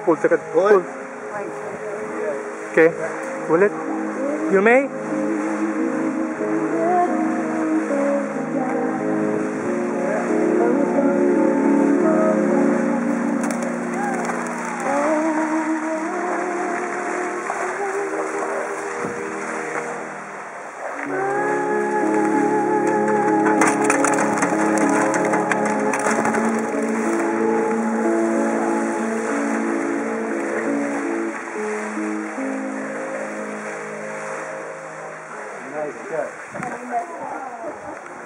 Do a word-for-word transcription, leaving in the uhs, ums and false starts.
Pull second. Pull. Pull. Okay. Pull it. You may. Nice shot.